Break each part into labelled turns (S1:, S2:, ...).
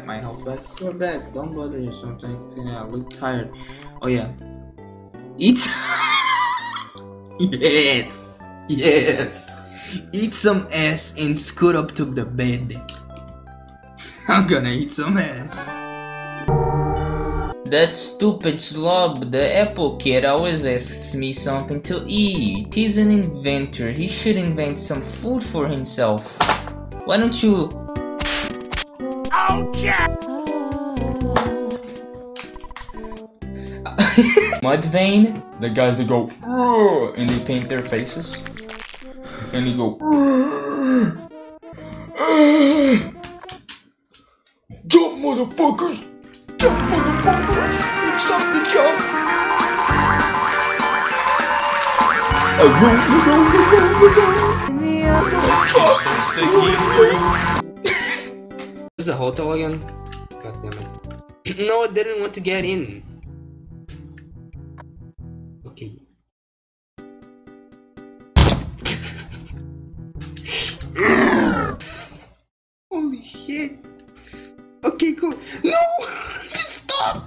S1: my health back. We're back. Don't bother you something. Yeah, I look tired. Oh yeah. Eat. Yes. Yes. Eat some ass and scoot up to the bed. I'm gonna eat some ass. That stupid slob, the Apple kid, always asks me something to eat. He's an inventor. He should invent some food for himself. Why don't you... Okay! Mudvayne, the guys that go and they paint their faces. And they go jump, motherfuckers! Jump, motherfuckers! Stop the jump! Is the hotel again? God damn it. No, it didn't want to get in. Okay. Holy shit. Okay, cool. No! Stop!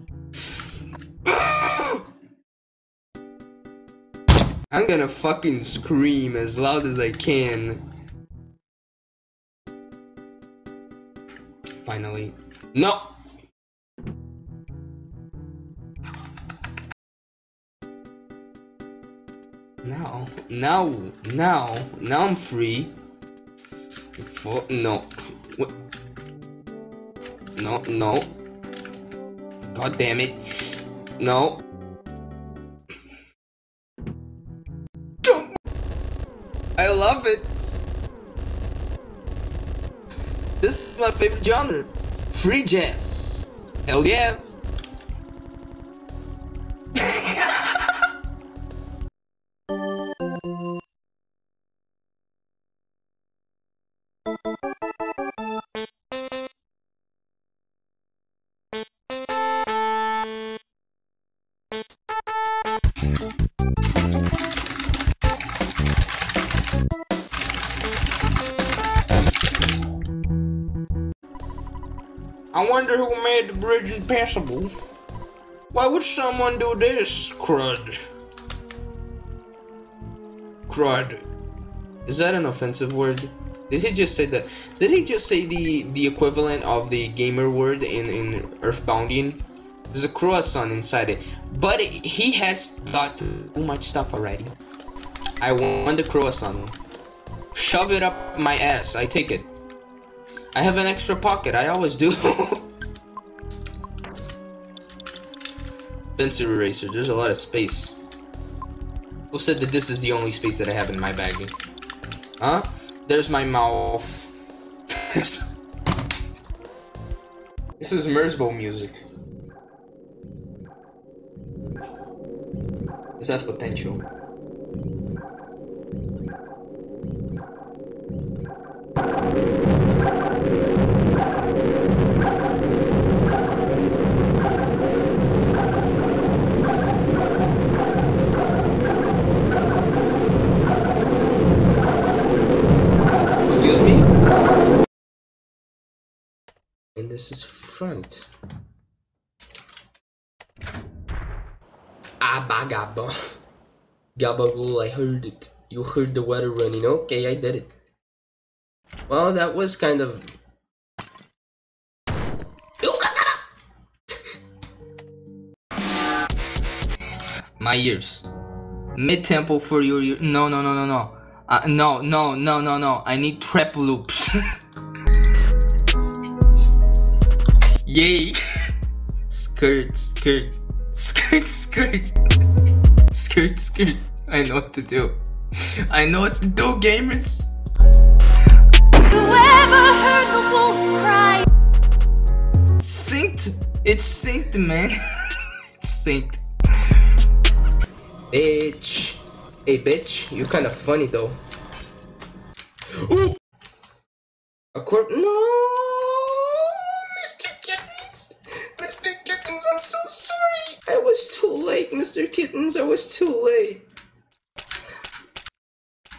S1: I'm gonna fucking scream as loud as I can. Finally. No! Now I'm free. No. What? No. God damn it. No. I love it. This is my favorite genre. Free jazz. Hell yeah. I wonder who made the bridge impassable. Why would someone do this? Crud. Crud. Is that an offensive word? Did he just say that? Did he just say the equivalent of the gamer word in Earthboundian? There's a croissant inside it. But he has got too much stuff already. I want the croissant. Shove it up my ass. I take it. I have an extra pocket, I always do. Pencil eraser, there's a lot of space. Who said that this is the only space that I have in my bag? Huh? There's my mouth. This is Merzbow music. This has potential. And this is front. Abba gabba. Gabagool, I heard it. You heard the water running. Okay, I did it. Well, that was kind of... My ears. Mid-tempo for your ear. No. No. I need trap loops. Yay! Skirt. I know what to do. Gamers.
S2: You ever heard the wolf cry?
S1: Synced. It's synced, man. It's synced. Bitch. Hey, bitch. You kinda funny though. Ooh. A corp. No. Mr. Kittens, I'm so sorry. I was too late, Mr. Kittens. I was too late.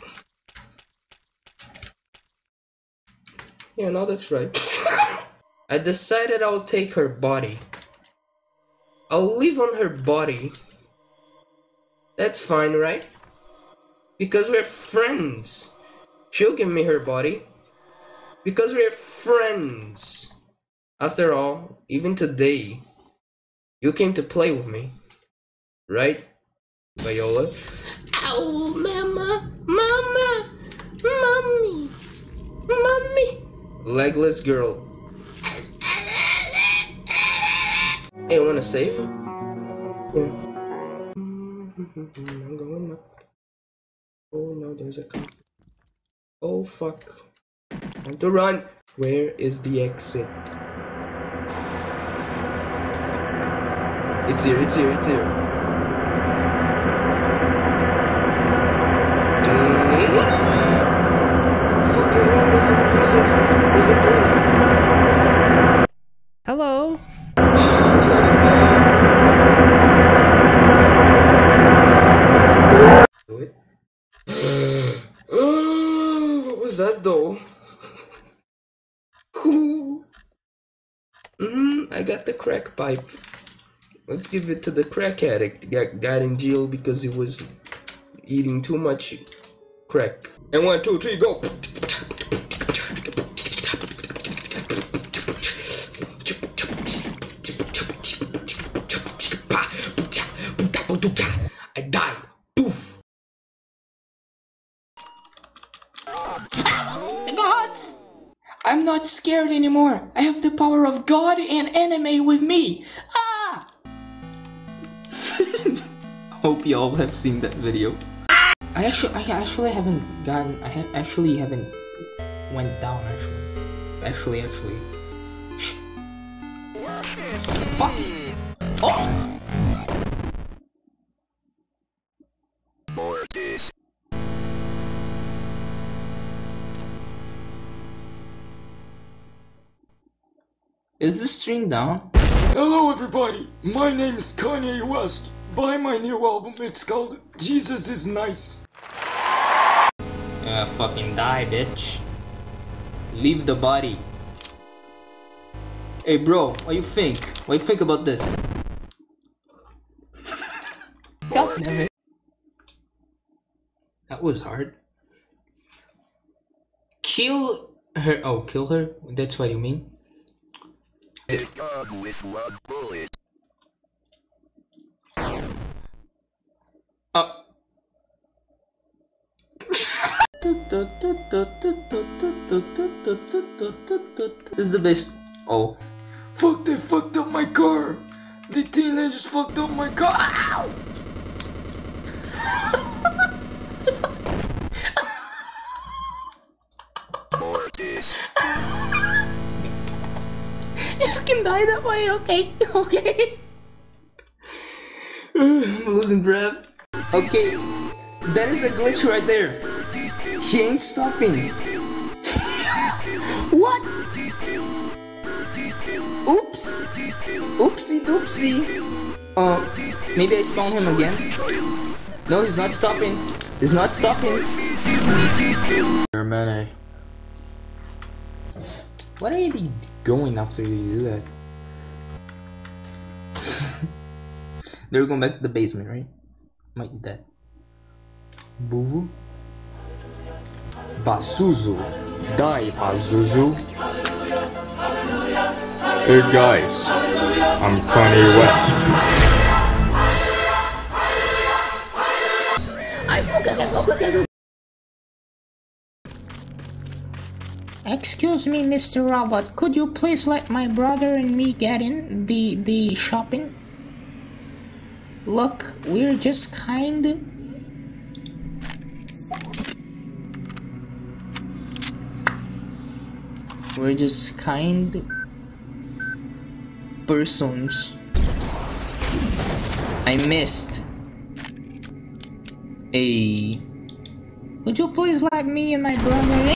S1: Yeah, no, that's right. I decided I'll take her body. I'll live on her body. That's fine, right? Because we're friends. She'll give me her body. Because we're friends. After all, even today, you came to play with me. Right, Viola? Ow, mama, mama, mommy, mommy. Legless girl. Hey, wanna save? Yeah. I'm going up. Oh no, there's a coffin. Oh fuck. Time to run. Where is the exit? It's here, it's here, it's here. Fucking run, this is a blizzard. There's a place.
S3: Hello.
S1: Do it. Oh, what was that though? Cool. I got the crack pipe. Let's give it to the crack addict. Got in jail because he was eating too much crack. And 1, 2, 3, go. I die. Poof.
S3: Gods! I'm not scared anymore. I have the power of God and anime with me. Ah!
S1: Hope y'all have seen that video.
S3: I actually haven't gotten. I actually haven't went down. Actually. Shh. Fuck it. Oh.
S1: Is the stream down?
S4: Hello everybody, my name is Kanye West. Buy my new album, it's called Jesus is Nice.
S1: Fucking die, bitch. Leave the body. Hey bro, what you think? What you think about this?
S3: God damn it.
S1: That was hard. Kill her. Oh, kill her? That's what you mean?
S5: With one bullet.
S1: This is the best. Oh.
S4: Fuck, they fucked up my car. The teenagers fucked up my car. Ow!
S3: You can die that way, okay? Okay.
S1: I'm losing breath. Okay, that is a glitch right there. He ain't stopping.
S3: What?
S1: Oops. Oopsie doopsie. Maybe I spawn him again. No, he's not stopping. He's not stopping. Many. What are you going after you do that? They're going back to the basement, right? Might be that. Buvu. Basuzu. Die, Basuzu.
S4: Hey guys, I'm Kanye West.
S3: Excuse me, Mr. Robot, could you please let my brother and me get in the shopping? Look, we're just kinda...
S1: We're just kind persons. I missed.
S3: Would you please let me and my brother in?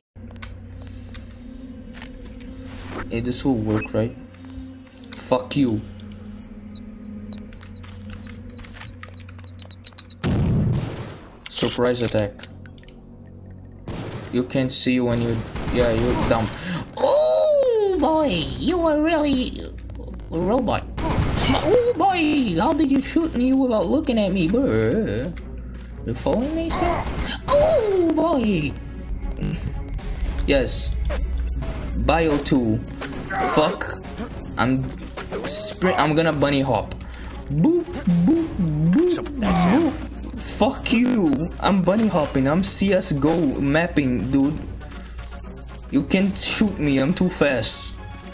S1: Hey, this will work, right? Fuck you. Surprise attack. You can't see when you... Yeah, you're dumb.
S3: Oh, boy, you are really a robot. Oh boy, how did you shoot me without looking at me, bro? You following me, sir? Oh boy. Yes. Bio 2. Fuck. I'm gonna bunny hop. Boop, boop, boop, so that's boop. Fuck you. I'm bunny hopping. I'm CSGO mapping, dude. You can't shoot me. I'm too fast.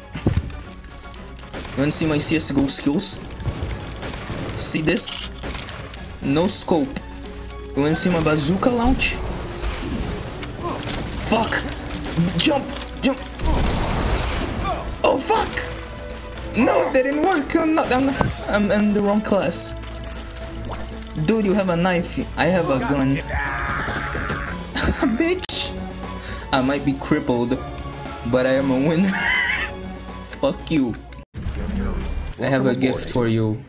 S3: You wanna see my CSGO skills? See this? No scope. You wanna see my bazooka launch? Fuck! Jump! Jump! Oh fuck! No, that didn't work. I'm in the wrong class. Dude, you have a knife. I have a gun. Bitch! I might be crippled, but I am a winner. Fuck you. I have a gift for you.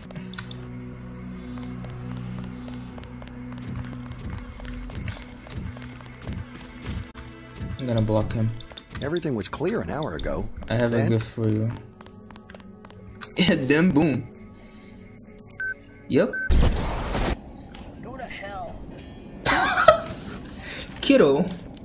S3: I'm gonna block him.
S5: Everything was clear an hour ago.
S3: I have a gift for you. Yeah, then boom. Yep.
S6: Go to hell.
S3: Kiddo.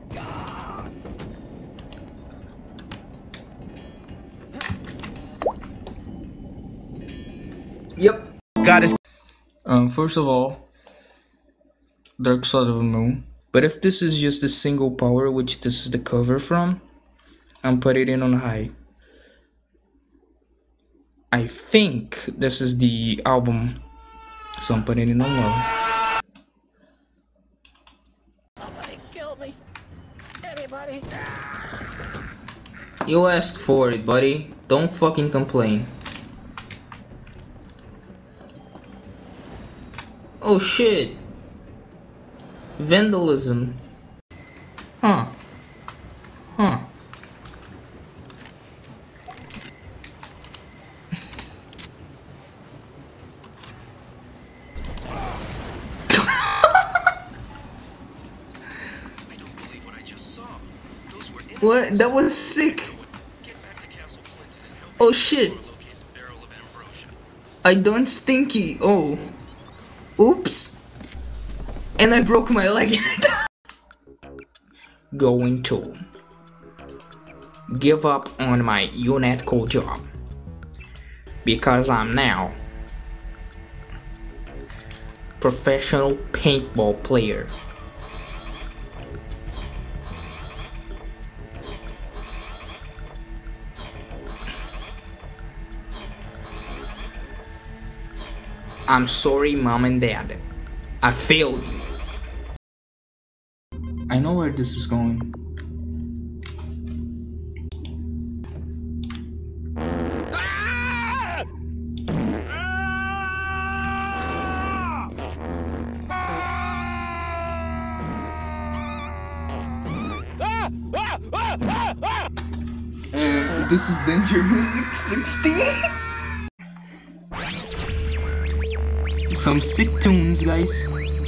S3: Yep.
S5: God is.
S3: First of all, Dark Side of the Moon. But if this is just a single power, which this is the cover from, I'm putting it on high. I think this is the album, so I'm putting it on low.
S6: Somebody kill me. Anybody?
S3: You asked for it, buddy. Don't fucking complain. Oh shit. Vandalism. Huh. Huh. What? That was sick. Oh shit. I done stinky. Oh. Oops. And I broke my leg. Going to give up on my UNETCO job because I'm now professional paintball player. I'm sorry, Mom and Dad. I failed you. I know where this is going. And this is Danger Music 16. Some sick tunes, guys.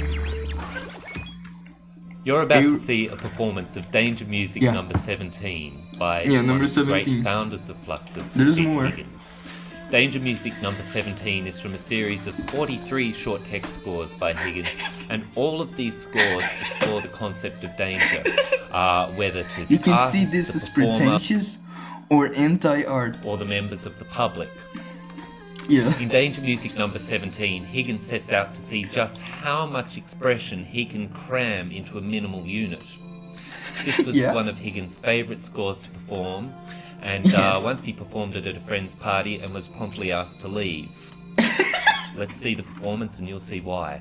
S7: You're about to see a performance of Danger Music number 17 by
S3: number
S7: the
S3: 17.
S7: great founders of Fluxus.
S3: There's
S7: Steve
S3: more.
S7: Higgins. Danger Music number 17 is from a series of 43 short text scores by Higgins, and all of these scores explore the concept of danger, whether to the
S3: You can
S7: artist,
S3: see this
S7: the
S3: as
S7: performer,
S3: pretentious or anti-art.
S7: or the members of the public.
S3: Yeah.
S7: In Danger Music number 17, Higgins sets out to see just how much expression he can cram into a minimal unit. This was one of Higgins' favourite scores to perform, and once he performed it at a friend's party and was promptly asked to leave. Let's see the performance and you'll see why.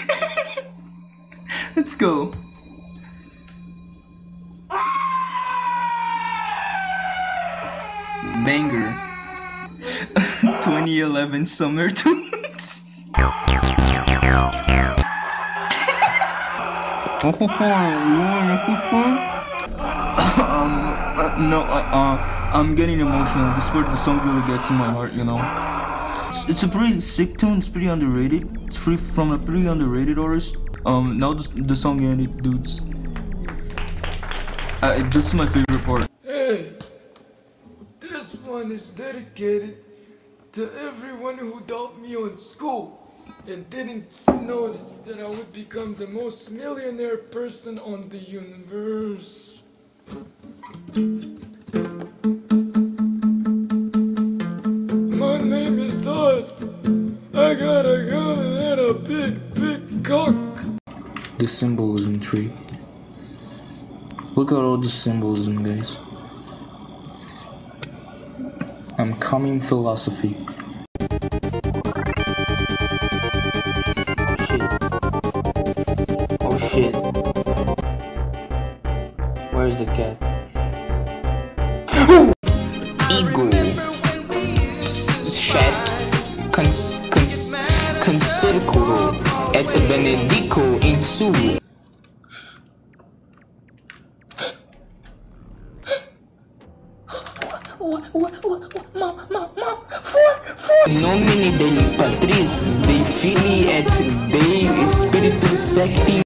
S3: Let's go. Banger. 2011 summer tunes. No, I'm getting emotional. This part, the song really gets in my heart, you know. It's a pretty sick tune. It's pretty underrated. It's free from a pretty underrated artist. Now the song ended, dudes. This is my favorite part.
S4: Hey, one is dedicated to everyone who doubted me on school and didn't notice that I would become the most millionaire person on the universe. My name is Todd. I got a gun and a big cock.
S3: The symbolism tree. Look at all the symbolism, guys. I'm coming philosophy.
S1: Oh shit. Where's the cat?
S3: Ego. Shat. Concercolo. Et benedico in su. Nomine Dei Patris, Dei Filii et Dei Spiritus Sancti.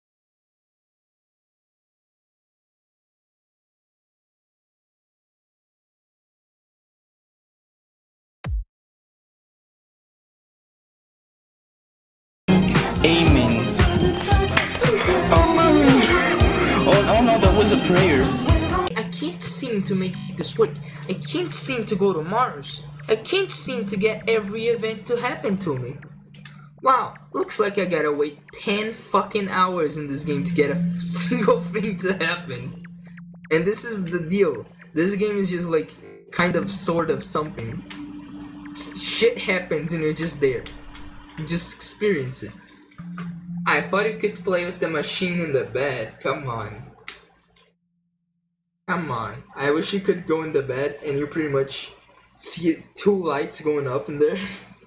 S3: Amen. Oh no, that was a prayer.
S1: I can't seem to make this work. I can't seem to go to Mars. I can't seem to get every event to happen to me. Wow, looks like I gotta wait 10 fucking hours in this game to get a single thing to happen. And this is the deal. This game is just like, kind of, sort of something. Shit happens and you're just there. You just experience it. I thought you could play with the machine in the bed. Come on. Come on. I wish you could go in the bed and you pretty much see two lights going up in there.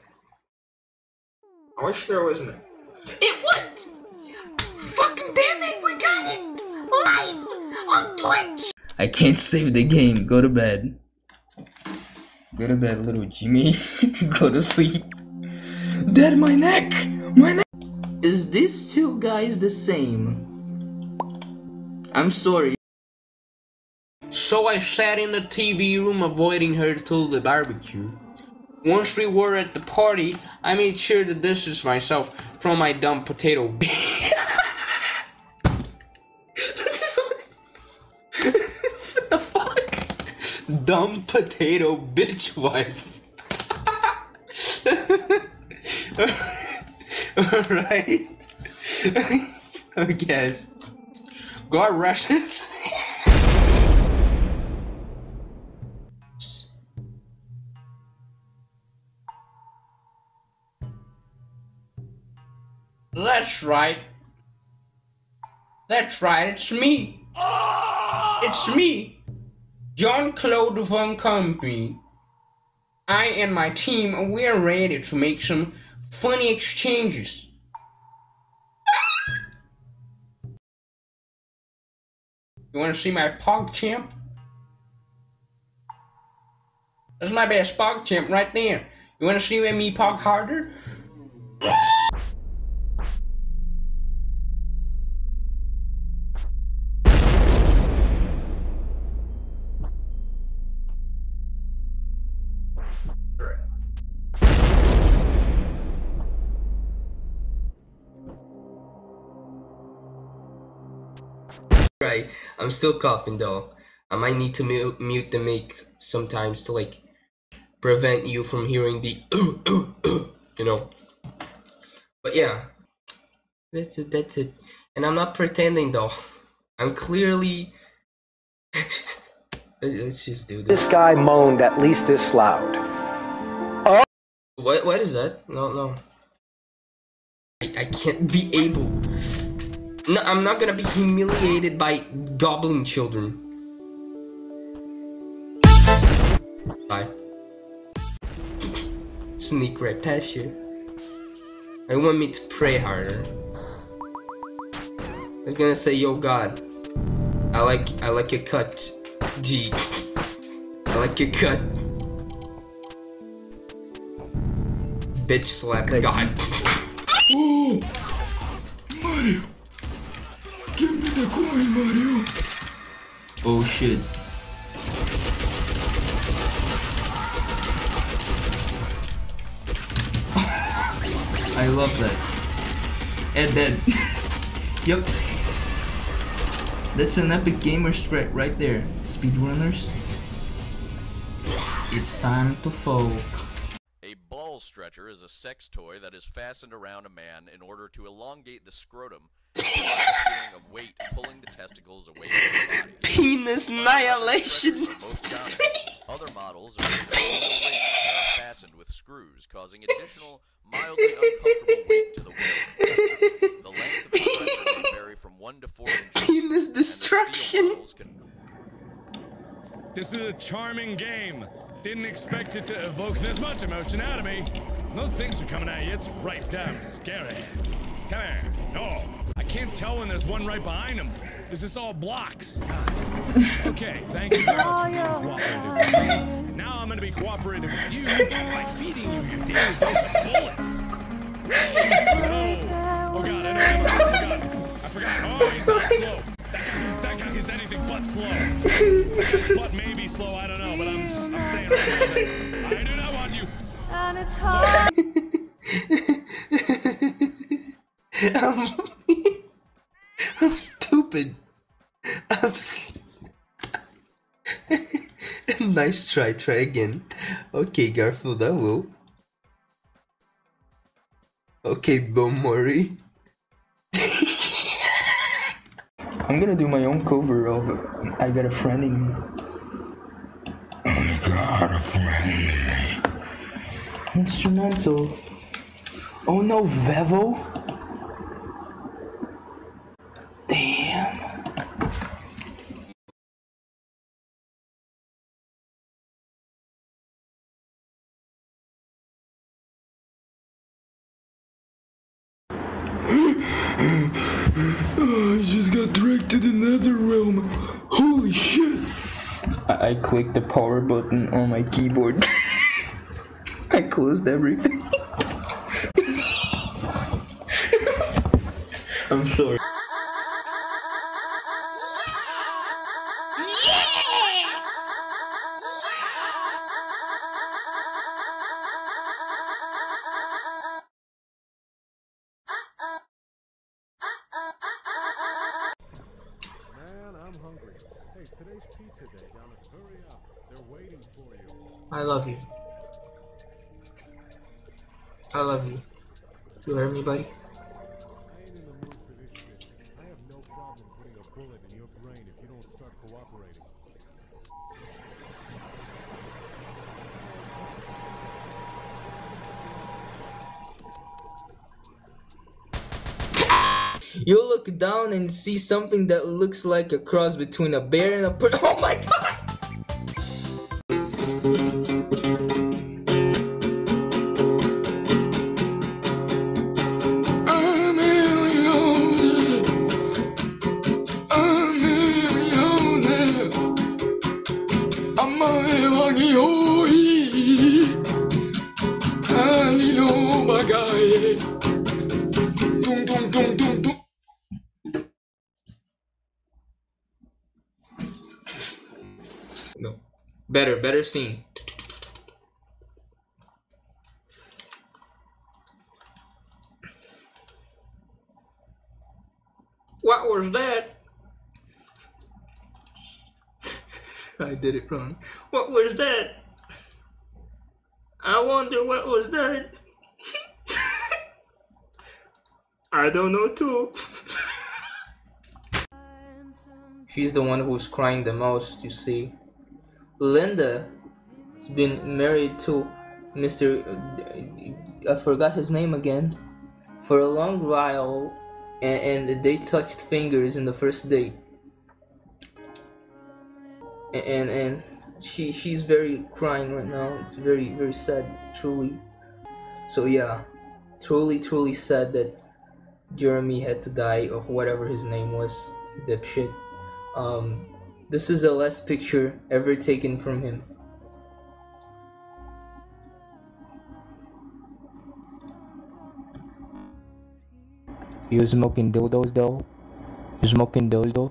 S1: I wish there wasn't. It worked! Fucking damn it, we got it! Live on Twitch!
S3: I can't save the game. Go to bed. Go to bed, little Jimmy. Go to sleep. Dad, my neck! My neck!
S1: Is these two guys the same? I'm sorry. So I sat in the TV room avoiding her till the barbecue. Once we were at the party, I made sure to distance myself from my dumb potato What the fuck? Dumb potato bitch wife. Alright. I guess. God rest his. That's right. That's right, it's me. It's me, Jean-Claude Van Company. I and my team, we're ready to make some funny exchanges. You wanna see my PogChamp? That's my best PogChamp right there. You wanna see me Pog harder? Right, I'm still coughing though. I might need to mute the mic sometimes to like prevent you from hearing the you know. But yeah, that's it. And I'm not pretending though. I'm clearly. Let's just do this.
S5: This guy moaned at least this loud.
S1: What is that? No. I can't be able. No, I'm not gonna be humiliated by goblin children. Bye. Sneak right past you. I want me to pray harder. I was gonna say, yo God, I like your cut. G. I like your cut. Bitch slap God.
S4: Oh, Mario. Give me the coin, Mario.
S3: Oh shit. I love that. And then, yep. That's an epic gamer strat right there. Speedrunners. It's time to folk.
S8: A ball stretcher is a sex toy that is fastened around a man in order to elongate the scrotum, feeling of weight pulling the testicles away from the body.
S1: Penis annihilation.
S8: Other models are made of rings that are fastened with screws, causing additional, mildly uncomfortable weight to the wheel. The length of the stretcher may vary from 1 to 4 inches.
S1: Penis destruction.
S9: This is a charming game. Didn't expect it to evoke this much emotion out of me. Those things are coming at you. It's right damn scary. Come here. No, I can't tell when there's one right behind him. This is all blocks. Okay, thank you very much for being cooperative with me. And now I'm gonna be cooperative with you by feeding you your daily dose of bullets. Oh god, I know. Oh god, I forgot. Oh, he's not slow. That guy is anything but slow. His butt may be slow, I don't know, but I'm saying right now that I do not want you.
S2: And it's hard.
S1: I'm stupid. Nice try. Try again. Okay, Garfield, I will. Okay, Bill Murray.
S3: I'm gonna do my own cover of I Got a Friend in Me.
S10: I got a friend in me.
S3: Instrumental. Oh no, Vevo? Damn.
S4: Oh, I just got dragged to the nether realm. Holy shit.
S3: I clicked the power button on my keyboard. I closed everything. I'm sorry.
S1: I love you. I love you. You heard me, buddy? You look down and see something that looks like a cross between a bear and a oh my god! No. Better scene. What was that? I did it wrong. What was that? I wonder what was that? I don't know too. She's the one who's crying the most, you see. Linda has been married to Mr. I forgot his name again, for a long while, and they touched fingers in the first date. And she's very crying right now. It's very sad, truly. So yeah, truly sad that Jeremy had to die, or whatever his name was, dipshit. This is the last picture ever taken from him.
S3: You smoking dildos though? You smoking dildo?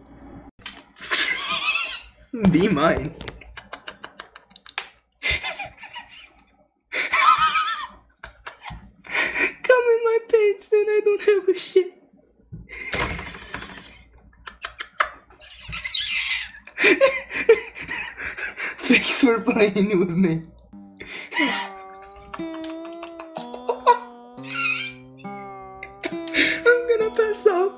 S1: Be mine. Come in my were playing with me. I'm gonna pass out.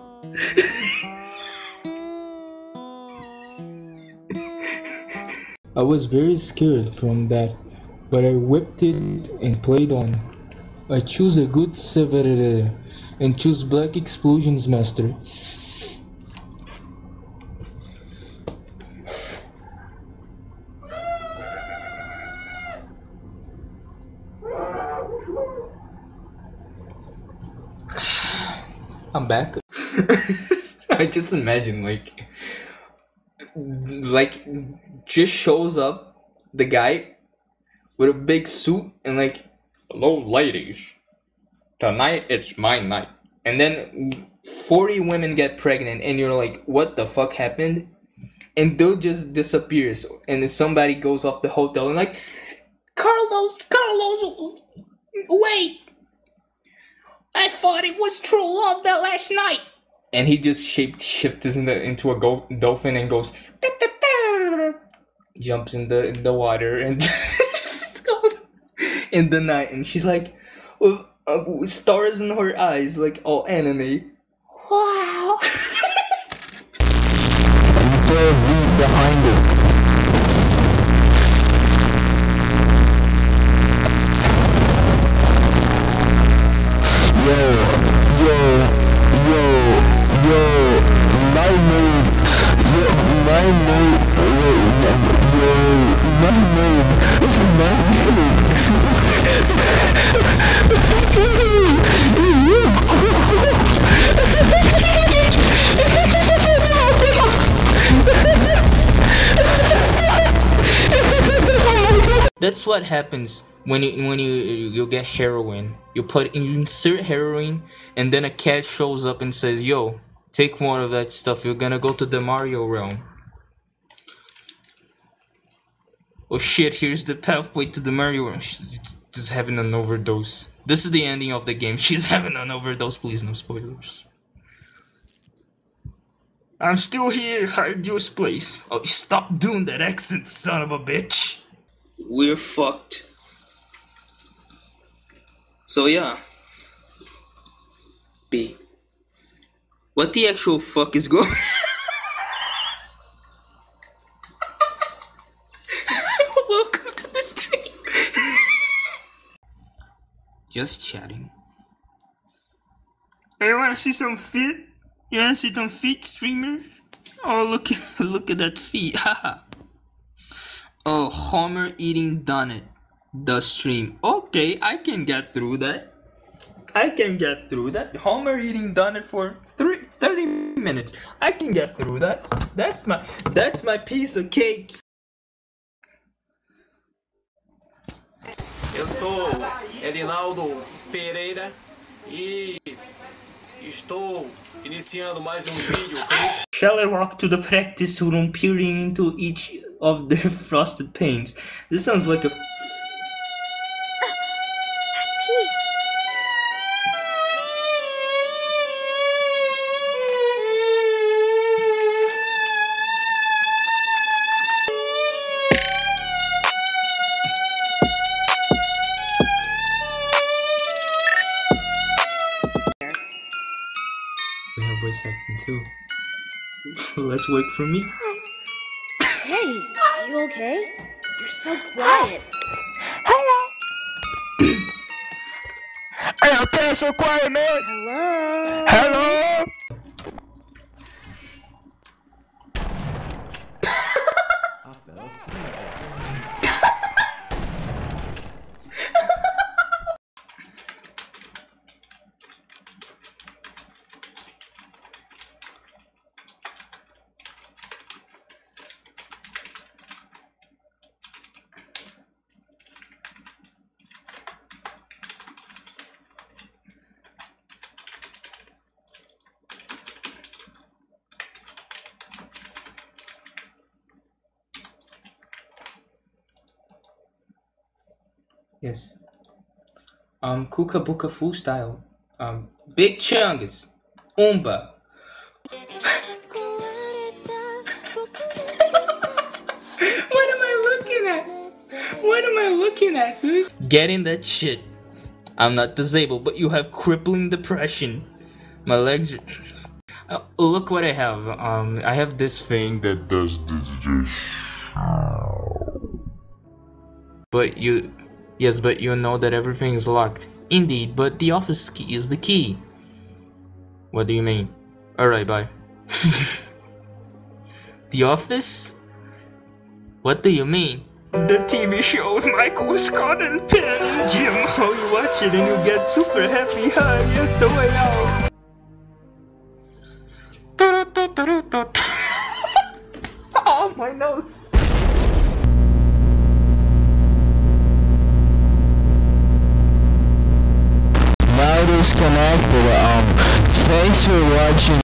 S1: I was very scared from that, but I whipped it and played on. I choose a good Severer and choose Black Explosions Master. I'm back. I just imagine like just shows up the guy with a big suit and like, hello ladies, tonight it's my night, and then 40 women get pregnant and you're like, what the fuck happened? And Bill just disappears and then somebody goes off the hotel and like, Carlos, wait, I thought it was true love that last night. And he just shifts into a dolphin and goes, jumps in the water and just goes in the night. And she's like, with stars in her eyes, like all anime. Wow. Behind it. That's what happens when you get heroin. You insert heroin, and then a cat shows up and says, "Yo, take more of that stuff. You're gonna go to the Mario realm." Oh shit! Here's the pathway to the Mario realm. She's just having an overdose. This is the ending of the game. She's having an overdose. Please, no spoilers. I'm still here. Deus place. Oh, stop doing that accent, son of a bitch. We're fucked. So yeah. B. What the actual fuck is going? Welcome to the stream. Just chatting. Hey, you wanna see some feet? You wanna see some feet, streamer? Oh, look at that feet. Haha. Oh, Homer eating donut. The stream. Okay, I can get through that. Homer eating donut for 30 minutes. I can get through that. That's my piece of cake.
S11: Eu sou Edinaldo Pereira e estou iniciando mais vídeo.
S1: Shall I walk to the practice room, peering into each of their frosted panes? This sounds like a... We have voice acting too. Less work for me.
S12: Hey, are you okay? You're so quiet.
S1: Hello. Hey, okay, so quiet, man.
S12: Hello.
S1: Hello. Yes. Kuka Buka Fu style. Big Chungus. Umba. What am I looking at?
S3: What am I looking at, dude? Getting that shit. I'm not disabled, but you have crippling depression. My legs are... look what I have. I have this thing that does this. But you... Yes, but you know that everything is locked. Indeed, but the office key is the key. What do you mean? Alright, bye. The Office? What do you mean? The TV show with Michael Scott and Penn and Jim. How you watch it and you get super happy. Yes, the way out. Oh, my nose.
S13: Now disconnected. Thanks for watching.